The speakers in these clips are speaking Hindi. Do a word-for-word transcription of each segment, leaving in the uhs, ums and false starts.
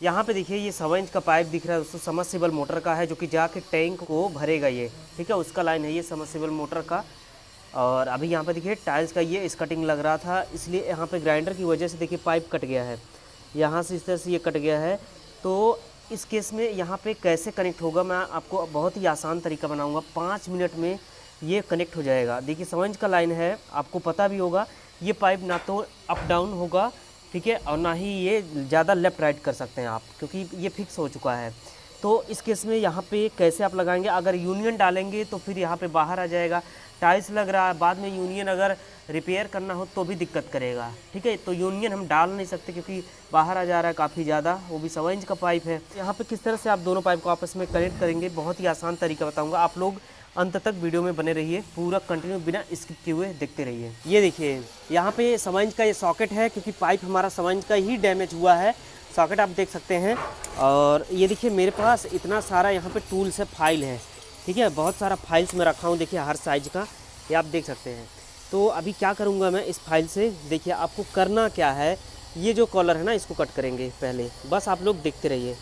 यहाँ पे देखिए ये सवा इंच का पाइप दिख रहा है दोस्तों, समर्सिबल मोटर का है जो कि जाके टैंक को भरेगा ये, ठीक है, उसका लाइन है ये समर्सिबल मोटर का। और अभी यहाँ पे देखिए टाइल्स का ये स्कटिंग लग रहा था, इसलिए यहाँ पे ग्राइंडर की वजह से देखिए पाइप कट गया है, यहाँ से इस तरह से ये कट गया है। तो इस केस में यहाँ पे कैसे कनेक्ट होगा मैं आपको बहुत ही आसान तरीका बनाऊँगा, पाँच मिनट में ये कनेक्ट हो जाएगा। देखिए सवा इंच का लाइन है, आपको पता भी होगा ये पाइप ना तो अप डाउन होगा, ठीक है, और ना ही ये ज़्यादा लेफ़्ट राइट कर सकते हैं आप, क्योंकि ये फिक्स हो चुका है। तो इस केस में यहाँ पे कैसे आप लगाएंगे, अगर यूनियन डालेंगे तो फिर यहाँ पे बाहर आ जाएगा, टाइल्स लग रहा है, बाद में यूनियन अगर रिपेयर करना हो तो भी दिक्कत करेगा, ठीक है। तो यूनियन हम डाल नहीं सकते क्योंकि बाहर आ जा रहा है काफ़ी ज़्यादा, वो भी सवा इंच का पाइप है। यहाँ पे किस तरह से आप दोनों पाइप को आपस में कनेक्ट करेंगे, बहुत ही आसान तरीका बताऊँगा, आप लोग अंत तक वीडियो में बने रहिए, पूरा कंटिन्यू बिना स्किप किए हुए देखते रहिए। ये देखिए यहाँ पे सवा इंच का ये सॉकेट है, क्योंकि पाइप हमारा सवा इंच का ही डैमेज हुआ है, सॉकेट आप देख सकते हैं। और ये देखिए मेरे पास इतना सारा यहाँ पे टूल्स है, फाइल है, ठीक है, बहुत सारा फाइल्स में रखा हूँ, देखिए हर साइज का, ये आप देख सकते हैं। तो अभी क्या करूँगा मैं इस फाइल से, देखिए आपको करना क्या है, ये जो कॉलर है ना इसको कट करेंगे पहले, बस आप लोग देखते रहिए।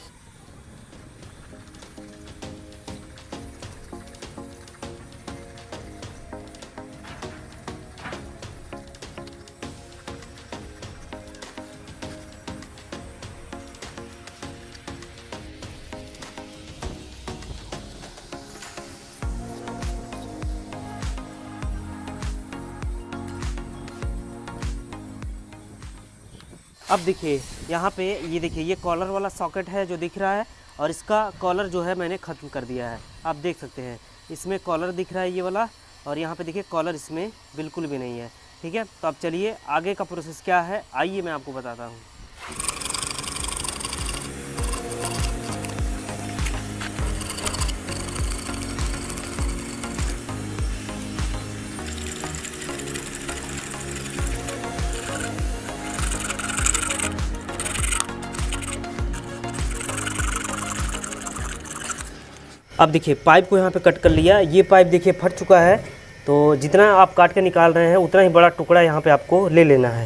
अब देखिए यहाँ पे ये देखिए ये कॉलर वाला सॉकेट है जो दिख रहा है, और इसका कॉलर जो है मैंने ख़त्म कर दिया है, आप देख सकते हैं इसमें कॉलर दिख रहा है ये वाला, और यहाँ पे देखिए कॉलर इसमें बिल्कुल भी नहीं है, ठीक है। तो अब चलिए आगे का प्रोसेस क्या है, आइए मैं आपको बताता हूँ। अब देखिए पाइप को यहाँ पे कट कर लिया, ये पाइप देखिए फट चुका है, तो जितना आप काट के निकाल रहे हैं उतना ही बड़ा टुकड़ा यहाँ पे आपको ले लेना है।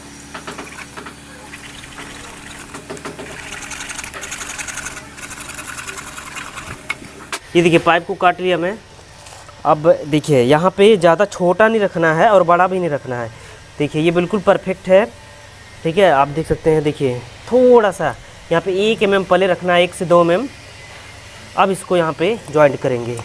ये देखिए पाइप को काट लिया मैं। अब देखिए यहाँ पे ज़्यादा छोटा नहीं रखना है और बड़ा भी नहीं रखना है, देखिए ये बिल्कुल परफेक्ट है, ठीक है, आप देख सकते हैं। देखिए थोड़ा सा यहाँ पे एक एम एम पहले रखना है, एक से दो एम एम। अब इसको यहाँ पे जॉइंट करेंगे।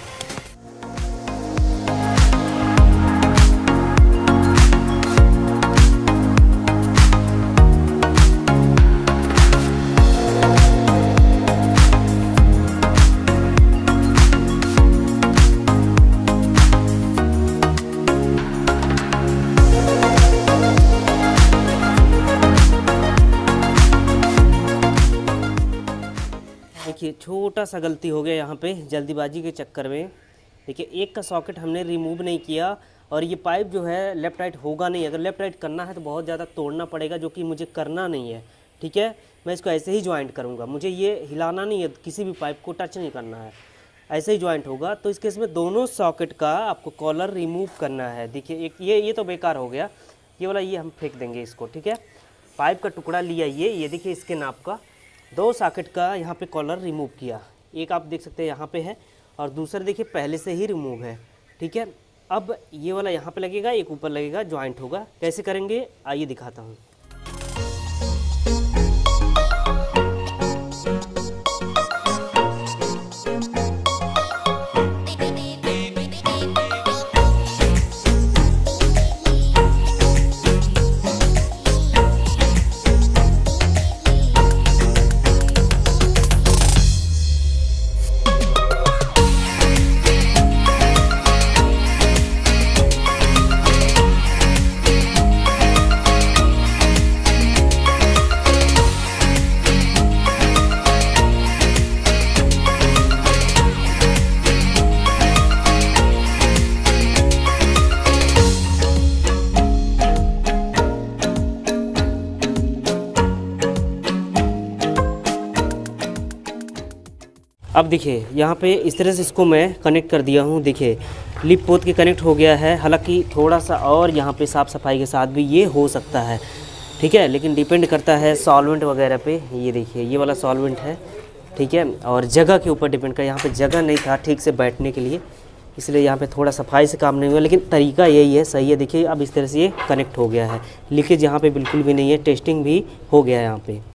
देखिए छोटा सा गलती हो गया यहाँ पे जल्दीबाजी के चक्कर में, देखिए एक का सॉकेट हमने रिमूव नहीं किया, और ये पाइप जो है लेफ़्ट राइट होगा नहीं, अगर लेफ़्ट राइट करना है तो बहुत ज़्यादा तोड़ना पड़ेगा, जो कि मुझे करना नहीं है, ठीक है। मैं इसको ऐसे ही ज्वाइंट करूँगा, मुझे ये हिलाना नहीं है, किसी भी पाइप को टच नहीं करना है, ऐसे ही ज्वाइंट होगा। तो इस केस में दोनों सॉकेट का आपको कॉलर रिमूव करना है। देखिए एक ये ये तो बेकार हो गया, ये वाला ये हम फेंक देंगे इसको, ठीक है। पाइप का टुकड़ा लिया ये ये देखिए इसके नाप का, दो सॉकेट का यहाँ पे कॉलर रिमूव किया, एक आप देख सकते हैं यहाँ पे है, और दूसरा देखिए पहले से ही रिमूव है, ठीक है। अब ये वाला यहाँ पे लगेगा, एक ऊपर लगेगा, ज्वाइंट होगा। कैसे करेंगे आइए दिखाता हूँ। अब देखिए यहाँ पे इस तरह से इसको मैं कनेक्ट कर दिया हूँ, देखिए लिप पोत के कनेक्ट हो गया है। हालांकि थोड़ा सा और यहाँ पे साफ़ सफाई के साथ भी ये हो सकता है, ठीक है। लेकिन डिपेंड करता है सॉल्वेंट वगैरह पे। ये देखिए ये वाला सॉल्वेंट है, ठीक है, और जगह के ऊपर डिपेंड कर। यहाँ पे जगह नहीं था ठीक से बैठने के लिए, इसलिए यहाँ पे थोड़ा सफाई से काम नहीं हुआ, लेकिन तरीका यही है, सही है। देखिए अब इस तरह से ये कनेक्ट हो गया है, लीकेज यहाँ पे बिल्कुल भी नहीं है, टेस्टिंग भी हो गया है यहाँ पे।